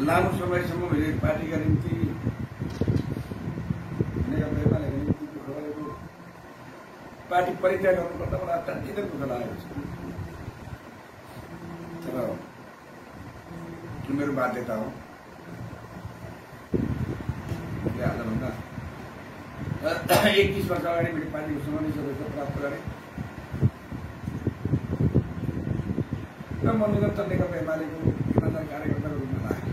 लामो समयसम्म मैले पार्टीका निम्ति नेकपा एमालेका निम्ति दुःख गरेको पार्टी परित्याग गर्नुपर्दा मलाई अत्यन्तै दुःख लागेको छ। तर मेरो बाध्यता हो। आजभन्दा 21 वर्ष अगाडि मैले पार्टीको सामान्य सदस्य प्राप्त गरेँ र म निरन्तर नेकपा एमालेको इमानदार कार्यकर्ताको रूपमा लागेँ।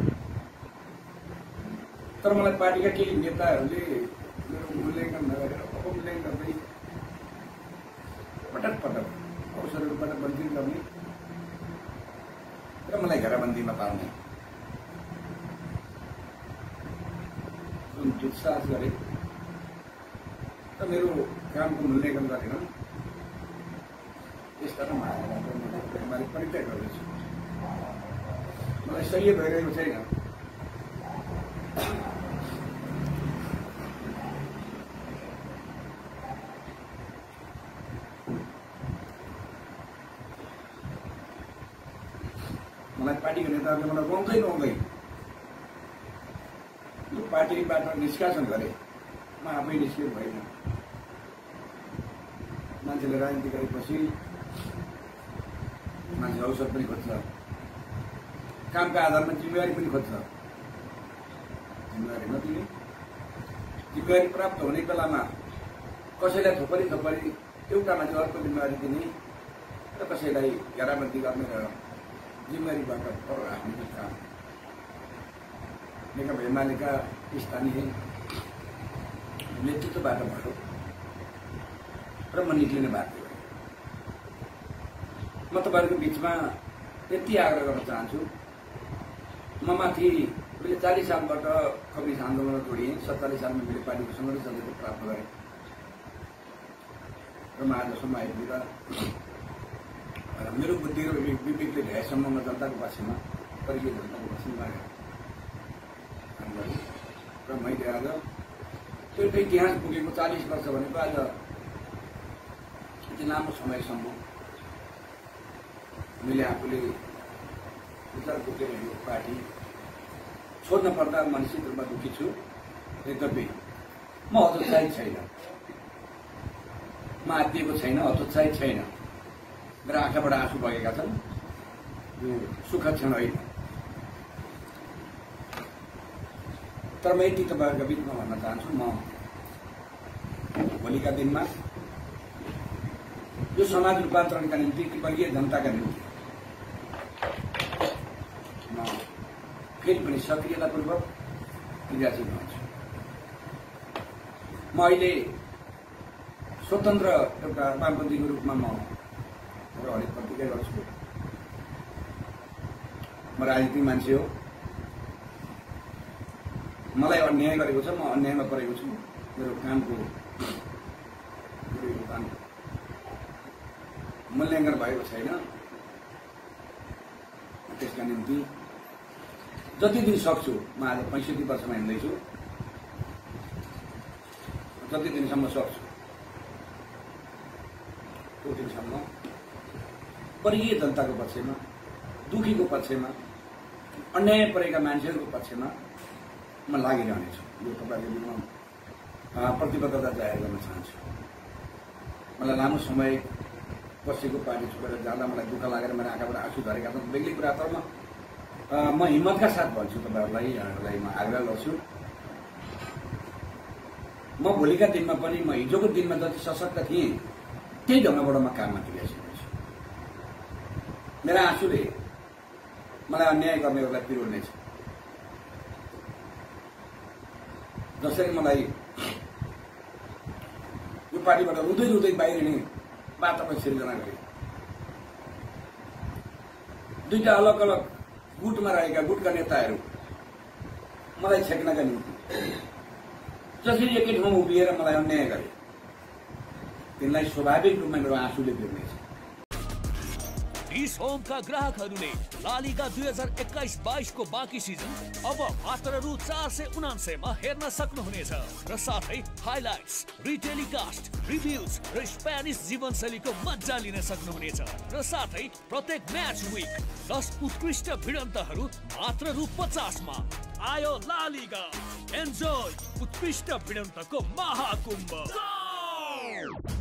तर मलाई पार्टीका केही नेताहरूले मेरो मूल्याङ्कन नगरेर अपमूल्याङ्कन गर्दै पटक पटक अवसरहरूबाट वञ्चित गर्ने र मलाई घेराबन्दीमा पार्ने जुन दुस्साहस गरे र मेरो कामको मूल्याङ्कन गरेनन्, त्यस कारण एमाले परित्याग गर्दैछु। मलाई सही भइरहेको छैन। मलाई पार्टीको नेताहरूले मलाई रुवाउँदै यो पार्टीबाट निष्कासन गरे। म आफै निस्किनु भएन। मान्छेले राजनीति गरेपछि मान्छे अवसर पनि खोज्छ, कामका आधारमा जिम्मेवारी पनि खोज्छ। जिम्मेवारी नदिने, जिम्मेवारी प्राप्त हुने बेलामा कसैलाई थोपरी एउटा मान्छे अर्को जिम्मेवारी दिने र कसैलाई घेराबन्दी गर्ने र जिम्मेवारीबाट पर राख्ने काम नेकपा एमालेका स्थानीय नेतृत्वबाट भयो र म निक्लिने बाध्य भएँ। म तपाईँहरूको बिचमा यति आग्रह गर्न चाहन्छु, म माथि मैले 40 सालबाट कम्युनिस्ट आन्दोलनमा जोडिएँ। 47 सालमा मैले पार्टीको संगठन सदस्य प्राप्त गरेँ र म आजसम्म आइपुग्दा मेरो बुद्धि र विवेकले भ्याएसम्म म जनताको पक्षमा परिचय जनताको पक्षमा लागेर काम गरेँ र मैले आज त्यो इतिहास पुगेको 40 वर्ष भनेको आज यति लामो समयसम्म मैले आफूले विचार बोकेर यो पार्टी छोड्न पर्दा म निश्चित रूपमा दुःखी छु। यद्यपि म हतोत्साहित छैन, म आत्तिएको छैन, हतोत्साहित छैन। मेरो आँखाबाट आँसु बगेका छन्। यो सुखद क्षण होइन। तर म यति तपाईँहरूको बिचमा भन्न चाहन्छु, म भोलिका दिनमा यो समाज रूपान्तरणका निम्ति वर्गीय जनताका निम्ति म फेरि पनि सक्रियतापूर्वक क्रियाशील हुन्छु। म अहिले स्वतन्त्र एउटा वामपन्थीको रूपमा म हरेक प्रतिक्रिया गर्छु। म राजनीतिक मान्छे हो। मलाई अन्याय गरेको छ, म अन्यायमा परेको छु। मेरो कामको मूल्याङ्कन भएको छैन। त्यसका निम्ति जति दिन सक्छु, म आज 65 वर्षमा हिँड्दैछु, जति दिनसम्म सक्छु त्यो दिनसम्म वर्गीय जनताको पक्षमा, दुखीको पक्षमा, अन्याय परेका मान्छेहरूको पक्षमा म लागिरहनेछु। यो तपाईँको बिचमा प्रतिबद्धता जाहेर गर्न चाहन्छु। मलाई लामो समय बसेको पार्टी छोडेर जाँदा मलाई दुःख लागेर मेरो आँखाबाट आँसु झरेका छन्, बेग्लै कुरा। तर म हिम्मतका साथ भन्छु तपाईँहरूलाई, म आग्रह गर्छु, म भोलिका दिनमा पनि, म हिजोको दिनमा जति सशक्त थिएँ त्यही ढङ्गबाट म काममा क्रियाशील हुन्छु। मेरा आँसुले मलाई अन्याय गर्नेहरूलाई पिरोल्नेछ। जसरी मलाई यो पार्टीबाट रुँदै बाहिरिने वातावरण सिर्जना गरे। दुईटा अलग अलग गुटमा रहेका गुटका नेताहरू मलाई छेक्नका निम्ति जसरी एकै ठाउँमा उभिएर मलाई अन्याय गरे, तिनलाई स्वाभाविक रूपमा मेरो आँसुले पिर्नेछ। हिस होमका ग्राहकहरूले ला लिगा 2021-22 को बाँकी सिजन अब मात्र रु 479 मा हेर्न सक्नुहुनेछ र साथै हाइलाइट्स, रिटेलिकास्ट, रिभ्युज र स्पेनिस जीवनशैलीको मजा लिन सक्नुहुनेछ र साथै प्रत्येक म्याच विक 10 उत्कृष्ट भिडन्तहरू मात्र रु 50 मा। आयो ला लिगा, एन्जोय उत्कृष्ट भिडन्तको महाकुम्भ।